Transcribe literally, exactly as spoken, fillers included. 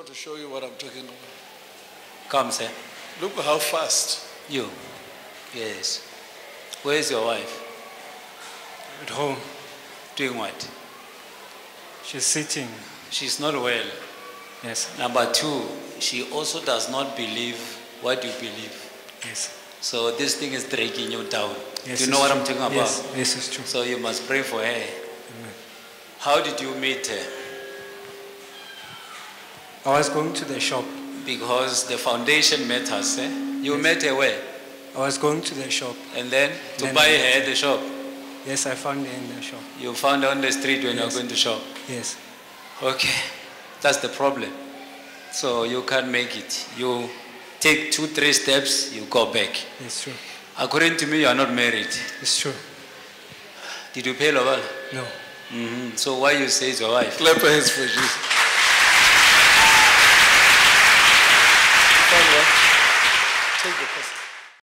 want to show you what I'm talking about. Come, sir. Look how fast. You. Yes. Where's your wife? At home. Doing what? She's sitting. She's not well. Yes. Number two, she also does not believe what you believe. Yes. So this thing is dragging you down. Yes, Do you know it's what true. I'm talking about? Yes, yes, it's true. So you must pray for her. Amen. How did you meet her? I was going to the shop. Because the foundation matters. Eh? You Yes. met her where? I was going to the shop. And then to Then buy I her met at the shop. Yes, I found her in the shop. You found her on the street when Yes. you were going to shop. Yes. Okay, that's the problem. So you can't make it. You take two, three steps, you go back. It's true. According to me, you are not married. It's true. Did you pay Loval? No. Mm-hmm. So why you say it's your wife? Clap your hands for Jesus. Take the person.